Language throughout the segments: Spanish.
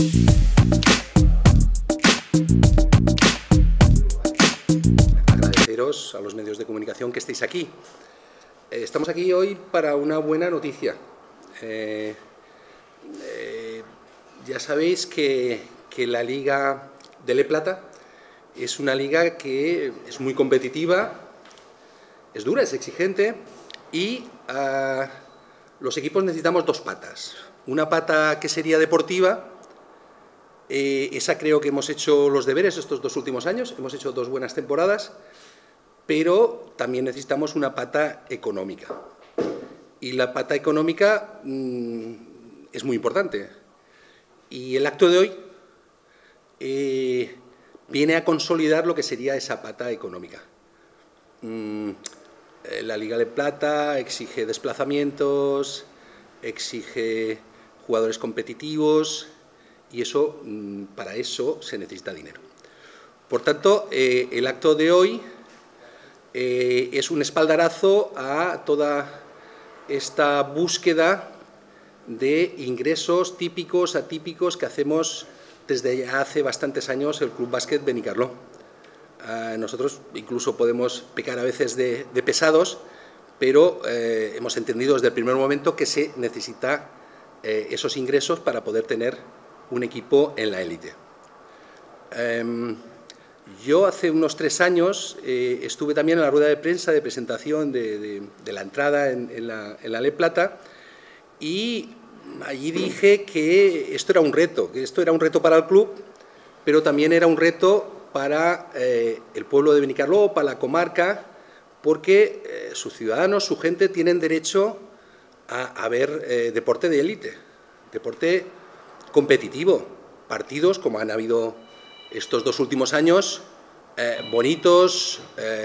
Agradeceros a los medios de comunicación que estéis aquí. Estamos aquí hoy para una buena noticia. Ya sabéis que la Liga de Le Plata es una liga que es muy competitiva, es dura, es exigente y los equipos necesitamos dos patas. Una pata que sería deportiva, esa creo que hemos hecho los deberes estos 2 últimos años, hemos hecho 2 buenas temporadas, pero también necesitamos una pata económica. Y la pata económica es muy importante. Y el acto de hoy viene a consolidar lo que sería esa pata económica. La Liga de Plata exige desplazamientos, exige jugadores competitivos y eso, para eso se necesita dinero. Por tanto, el acto de hoy es un espaldarazo a toda esta búsqueda de ingresos típicos, atípicos que hacemos desde hace bastantes años el Club Básquet Benicarló. Nosotros incluso podemos pecar a veces de pesados, pero hemos entendido desde el primer momento que se necesita esos ingresos para poder tener un equipo en la élite. Yo hace unos 3 años estuve también en la rueda de prensa de presentación de la entrada en la Le Plata y allí dije que esto era un reto, para el club, pero también era un reto para el pueblo de Benicarló, para la comarca, porque sus ciudadanos, su gente, tienen derecho a ver deporte de élite, deporte competitivo, partidos como han habido estos 2 últimos años, bonitos,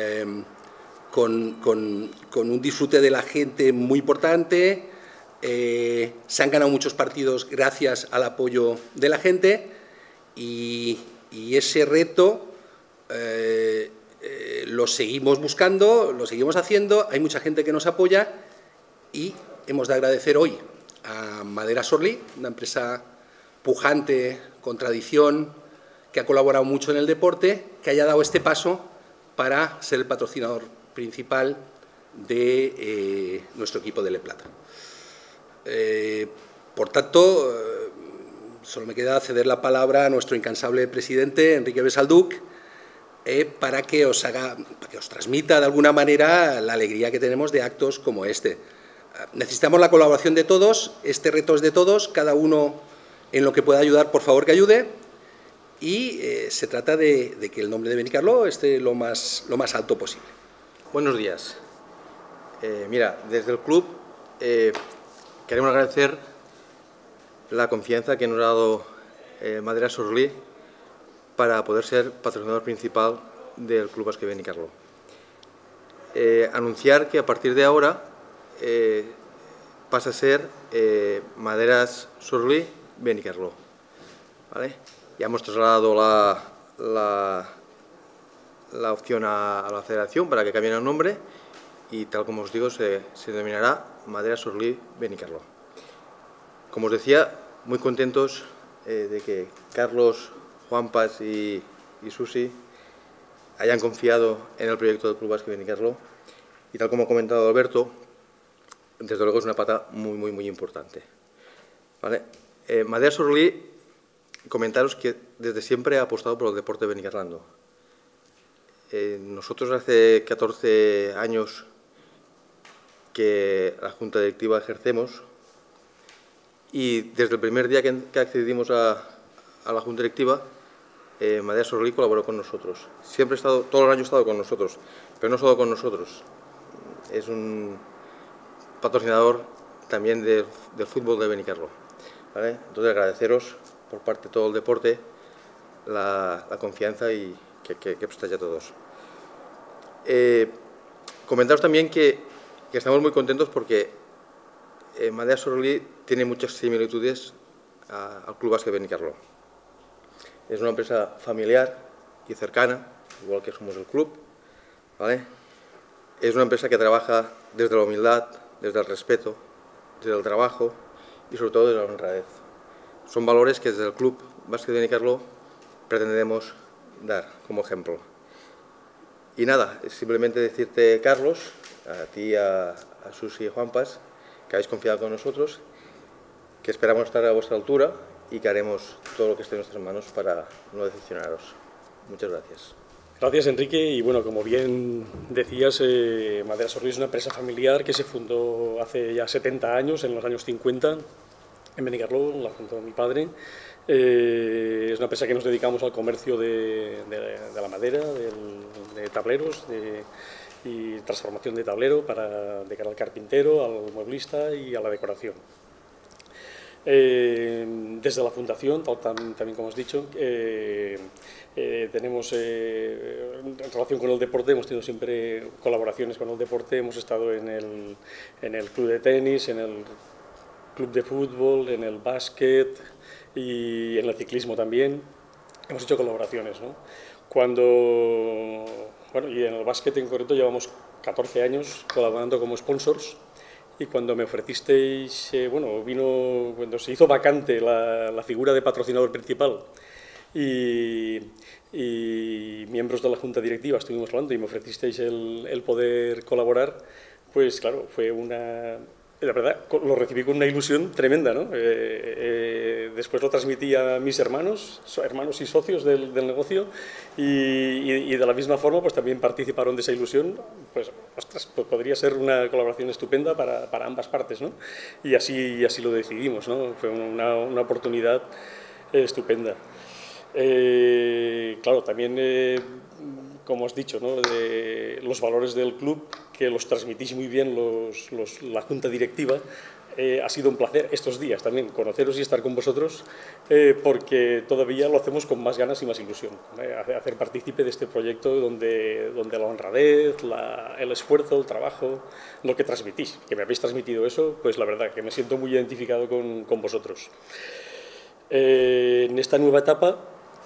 con un disfrute de la gente muy importante. Se han ganado muchos partidos gracias al apoyo de la gente y ese reto lo seguimos buscando, lo seguimos haciendo, hay mucha gente que nos apoya y hemos de agradecer hoy a Madera Sorlí, una empresa pujante, con tradición, que ha colaborado mucho en el deporte, que haya dado este paso para ser el patrocinador principal de nuestro equipo de Le Plata. Por tanto, solo me queda ceder la palabra a nuestro incansable presidente, Enrique Besalduc, para que os transmita de alguna manera la alegría que tenemos de actos como este. Necesitamos la colaboración de todos, este reto es de todos, cada uno en lo que pueda ayudar, por favor que ayude, y se trata de que el nombre de Benicarló esté lo más alto posible. Buenos días. Mira, desde el club queremos agradecer la confianza que nos ha dado Madera Sorlí para poder ser patrocinador principal del Club Básquet Benicarló. Anunciar que a partir de ahora pasa a ser Maderas Sorlí Benicarló, ¿vale? Ya hemos trasladado la opción a la federación para que cambien el nombre y, tal como os digo, se denominará Madera Sorlí Benicarló. Como os decía, muy contentos de que Carlos, Juanpas y Susi hayan confiado en el proyecto del Club Básquet Benicarló y, tal como ha comentado Alberto, desde luego es una pata muy importante, ¿vale? Madera Sorlí, comentaros que desde siempre ha apostado por el deporte benicarlando. Nosotros hace 14 años que la Junta Directiva ejercemos y desde el primer día que accedimos a la Junta Directiva, Madera Sorlí colaboró con nosotros. Siempre ha estado, todo el año ha estado con nosotros, pero no solo con nosotros. Es un patrocinador también del fútbol de Benicarló, ¿vale? Entonces, agradeceros por parte de todo el deporte la confianza y que prestáis a todos. Comentaros también que estamos muy contentos porque Madera Sorlí tiene muchas similitudes al Club Básquet Benicarló. Es una empresa familiar y cercana, igual que somos el club, ¿vale? Es una empresa que trabaja desde la humildad, desde el respeto, desde el trabajo y sobre todo desde la honradez. son valores que desde el Club Básquet Benicarló pretendemos dar como ejemplo. Y nada, simplemente decirte, Carlos, a ti, a Susi y a Juanpas, que habéis confiado con nosotros, que esperamos estar a vuestra altura y que haremos todo lo que esté en nuestras manos para no decepcionaros. Muchas gracias. Gracias, Enrique. Y bueno, como bien decías, Maderas Sorlí es una empresa familiar que se fundó hace ya 70 años, en los años 50, en Benicarló, la fundó mi padre. Es una empresa que nos dedicamos al comercio de la madera, de tableros y transformación de tablero de cara al carpintero, al mueblista y a la decoración. Desde la fundación, también como has dicho, tenemos en relación con el deporte, hemos tenido siempre colaboraciones con el deporte, hemos estado en el club de tenis, en el club de fútbol, en el básquet y en el ciclismo también. Hemos hecho colaboraciones, ¿no? Y en el básquet en concreto llevamos 14 años colaborando como sponsors. Y cuando me ofrecisteis, cuando se hizo vacante la figura de patrocinador principal y miembros de la junta directiva estuvimos hablando y me ofrecisteis el poder colaborar, pues claro, fue la verdad, lo recibí con una ilusión tremenda, ¿no? Después lo transmití a mis hermanos y socios del negocio y de la misma forma pues también participaron de esa ilusión. Pues, ostras, pues podría ser una colaboración estupenda para ambas partes, ¿no? Y así lo decidimos, ¿no? Fue una oportunidad estupenda. Claro, también, como has dicho, ¿no? Los valores del club, que los transmitís muy bien la junta directiva. Ha sido un placer estos días también conoceros y estar con vosotros, porque todavía lo hacemos con más ganas y más ilusión, hacer partícipe de este proyecto donde la honradez, el esfuerzo, el trabajo, lo que transmitís, que me habéis transmitido eso, pues la verdad que me siento muy identificado con vosotros. En esta nueva etapa,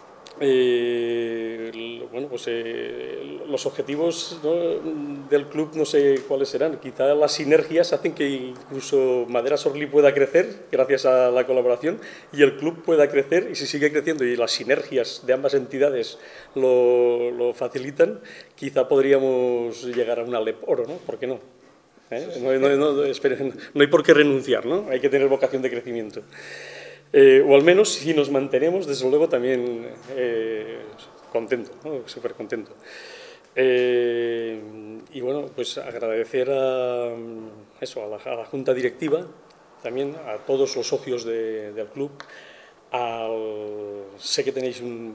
los objetivos, ¿no?, del club no sé cuáles serán. Quizá las sinergias hacen que incluso Maderas Sorlí pueda crecer gracias a la colaboración y el club pueda crecer, y si sigue creciendo y las sinergias de ambas entidades lo facilitan, quizá podríamos llegar a una LEP Oro, ¿no? ¿Por qué no? No hay por qué renunciar, ¿no? Hay que tener vocación de crecimiento. O al menos, si nos mantenemos, desde luego también contento, ¿no? Súper contento. Y bueno, pues agradecer a la junta directiva, también a todos los socios del club. Sé que tenéis un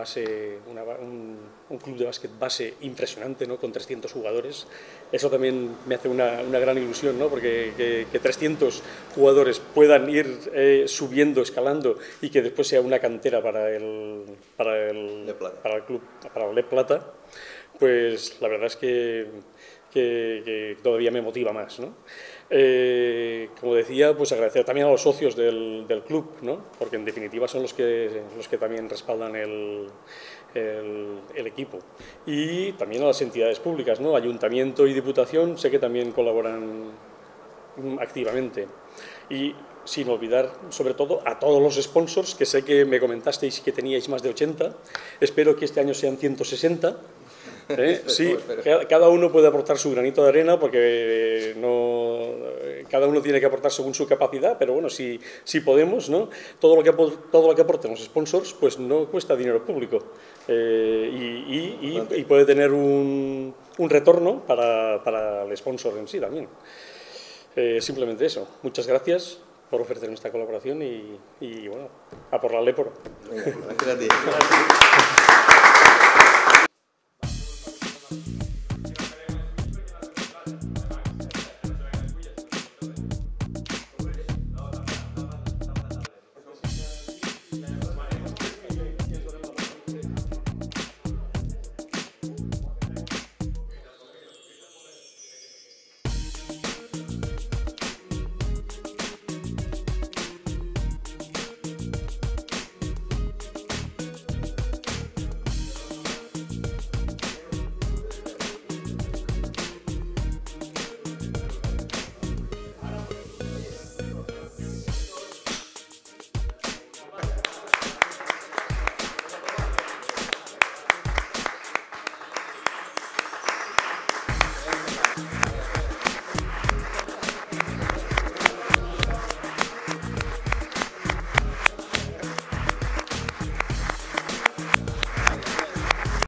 club de básquet base impresionante, ¿no?, con 300 jugadores. Eso también me hace una gran ilusión, ¿no?, porque que 300 jugadores puedan ir subiendo, escalando, y que después sea una cantera para el club, para el LEP Plata, pues la verdad es que todavía me motiva más, ¿no? Como decía, pues agradecer también a los socios del club, ¿no?, porque en definitiva son los que también respaldan el equipo, y también a las entidades públicas, ¿no?, Ayuntamiento y Diputación, sé que también colaboran activamente, y sin olvidar sobre todo a todos los sponsors, que sé que me comentasteis que teníais más de 80, espero que este año sean 160. Sí, cada uno puede aportar su granito de arena, porque cada uno tiene que aportar según su capacidad, pero bueno, si podemos, ¿no?, todo lo que aporten los sponsors, pues no cuesta dinero público, y puede tener un retorno para el sponsor en sí también. Simplemente eso. Muchas gracias por ofrecerme esta colaboración y bueno, a por la LEP Oro. Gracias a ti.